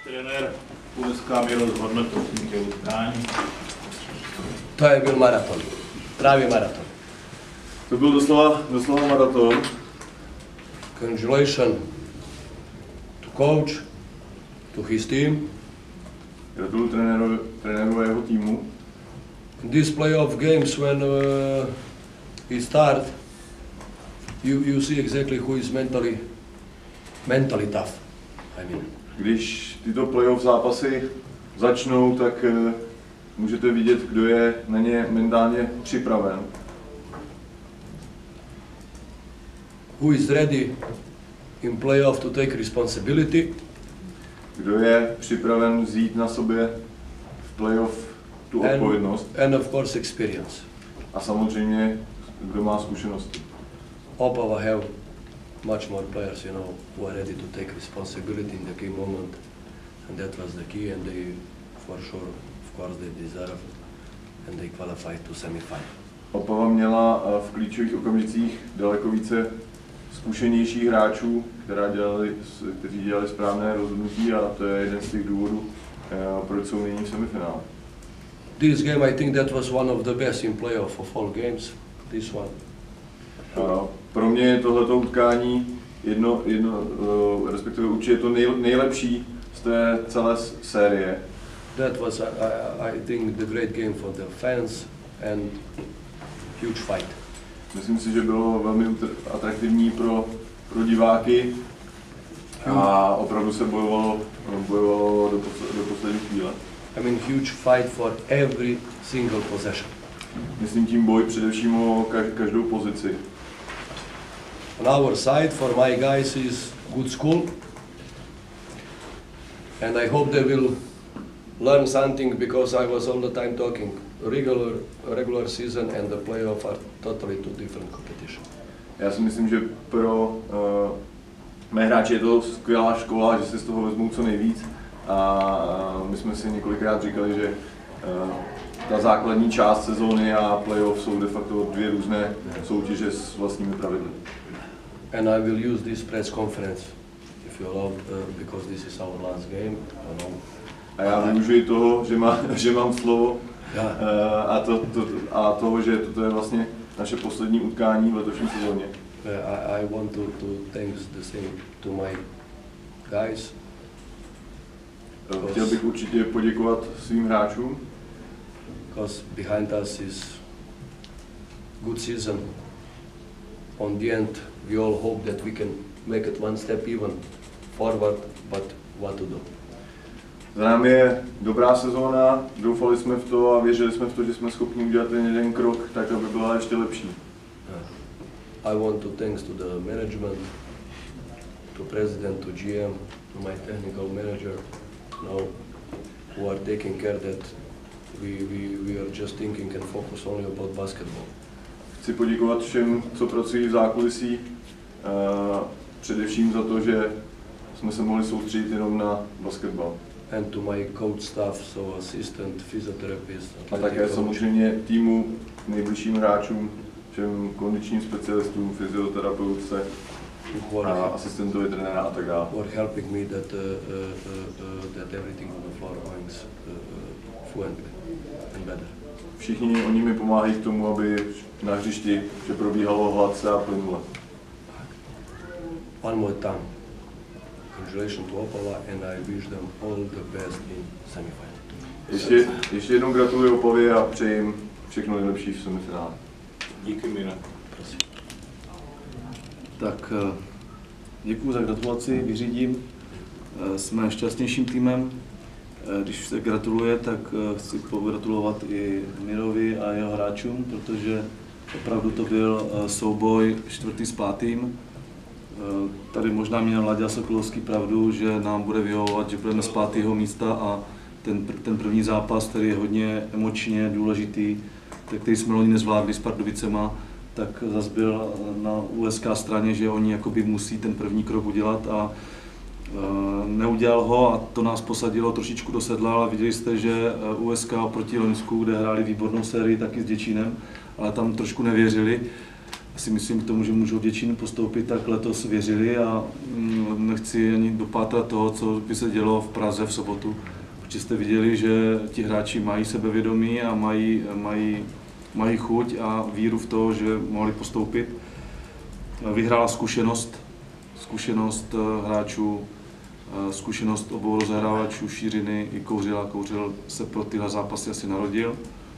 Trenér dneska mi rozhodnotil tě utkání. To je byl maraton. Právě maraton. To byl doslova maraton. Congratulations to coach, to his team. Gratuluju trenéru a jeho týmu. In these playoff games, when he start, you see exactly who is mentally tough. I mean. Když tyto playoff zápasy začnou, tak můžete vidět, kdo je na ně mentálně připraven. Who is ready in playoff to take responsibility. Kdo je připraven vzít na sobě v playoff tu odpovědnost. And of course experience. A samozřejmě, kdo má zkušenosti. Opava have much more players, you know, who are ready to take responsibility in the key moment, and that was the key, and they, for sure, of course, they deserve, and they qualified to semi-final. Opava měla v klíčových okamžicích daleko více zkušenějších hráčů, kteří dělali správné rozhodnutí, a to je jeden z těch důvodů, proč jsou nyní v semifinále. This game, I think that was one of the best in playoff of all games. This one. Pro mě je tohleto utkání respektive určitě to nejlepší z té celé série. That was, I think, the great game for the fans and huge fight. Myslím si, že bylo velmi atraktivní pro diváky a opravdu se bojovalo do poslední chvíle. I mean, huge fight for every single possession. Myslím tím boj především o každou pozici. On our side, for my guys, is good school, and I hope they will learn something, because I was all the time talking. Regular season and the playoff are totally two different competition. Já si myslím, že pro mé hráče je to skvělá škola, že si z toho vezmou co nejvíc, a my jsme si několikrát říkali, že ta základní část sezóny a playoff jsou de facto dvě různé soutěže s vlastními pravidly. And I will use this press conference, if you allow, because this is our last game. A já využiji toho, že mám slovo, a toho, že toto je vlastně naše poslední utkání v letošní sezóně. I want to thank the same to my guys. Chtěl bych určitě poděkovat svým hráčům. Because behind us is good season. On the end, we all hope that we can make it one step even forward, but what to do? Za námi je dobrá sezóna, doufali jsme v to a věřili jsme v to, že jsme schopni udělat ten jeden krok, tak aby byla ještě lepší. I want to thanks to the management, to president, to GM, to my technical manager, who are taking care that we are just thinking and focus only about basketball. Chci poděkovat všem, co pracují v zákulisí, především za to, že jsme se mohli soustředit jenom na basketbal. And to my coach staff, so assistant, physiotherapist. A také samozřejmě týmu, nejbližším hráčům, všem kondičním specialistům, fyzioterapeutce, a asistentovi trenéra a tak dále. Who are helping me that everything on the floor goes fluently and better. Všichni oni mi pomáhají k tomu, aby na hřišti vše probíhalo hladce a plynule. One more time. Congratulations to Opava, and I wish them all the best in semifinal. Ještě jednou gratuluji Opavě a přeji jim všechno nejlepší v semifinále. Díky, Mira. Prosím. Tak děkuji za gratulaci, vyřídím. Jsme šťastnějším týmem. Když se gratuluje, tak chci pogratulovat i Mirovi a jeho hráčům, protože opravdu to byl souboj 4. s 5. Tady možná měl Láďa Sokolovský pravdu, že nám bude vyhovovat, že budeme z 5. místa, a ten první zápas, který je hodně emočně důležitý, který jsme loni nezvládli s Pardubicema, tak zase byl na USK straně, že oni jakoby musí ten první krok udělat, a neudělal ho, a to nás posadilo trošičku do sedla, ale viděli jste, že USK proti Loňsku, kde hráli výbornou sérii taky s Děčínem, ale tam trošku nevěřili. si myslím k tomu, že můžou Děčín postoupit, tak letos věřili a nechci ani dopátrat toho, co by se dělo v Praze v sobotu, protože jste viděli, že ti hráči mají sebevědomí a mají chuť a víru v to, že mohli postoupit. Vyhrála zkušenost hráčů, zkušenost obou rozehrávačů Šířiny i Kouřila. Kouřil se pro tyhle zápasy asi narodil.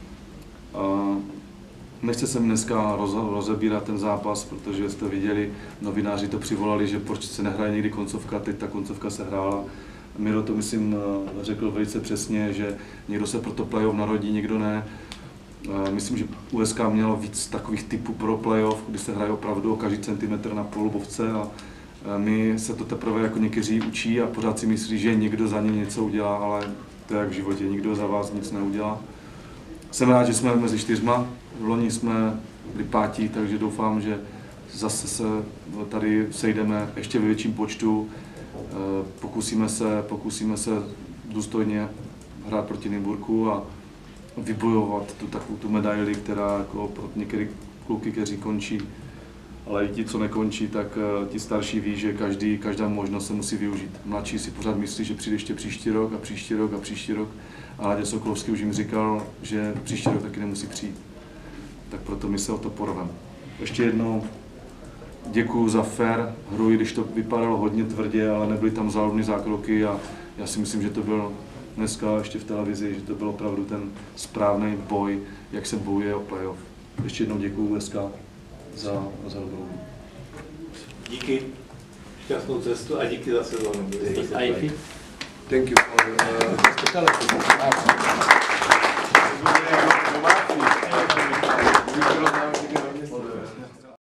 Nechce se mi dneska rozebírat ten zápas, protože jste viděli, novináři to přivolali, že proč se nehraje někdy koncovka, teď ta koncovka se hrála. Miro to, myslím, řekl velice přesně, že někdo se pro to playoff narodí, někdo ne. Myslím, že USK mělo víc takových typů pro playoff, kdy se hraje opravdu o každý centimetr na polubovce a my se to teprve jako někteří učí a pořád si myslí, že někdo za ně něco udělá, ale to je jak v životě, nikdo za vás nic neudělá. Jsem rád, že jsme mezi 4. V loni jsme byli 5, takže doufám, že zase se tady sejdeme ještě ve větším počtu. Pokusíme se důstojně hrát proti Nymburku a vybojovat tu medaili, která jako pro některé kluky, kteří končí, ale i ti, co nekončí, tak ti starší ví, že každá možnost se musí využít. Mladší si pořád myslí, že přijde ještě příští rok a příští rok a příští rok. A Láďa Sokolovský už jim říkal, že příští rok taky nemusí přijít. Tak proto my se o to porveme. Ještě jednou děkuju za fair hru, i když to vypadalo hodně tvrdě, ale nebyly tam záludné zákroky a já si myslím, že to byl dneska ještě v televizi, že to byl opravdu ten správný boj, jak se bojuje o playoff. Ještě jednou děkuju USK za dobrou. Díky, šťastnou cestu a díky za sezónu. Thank you for hospitality.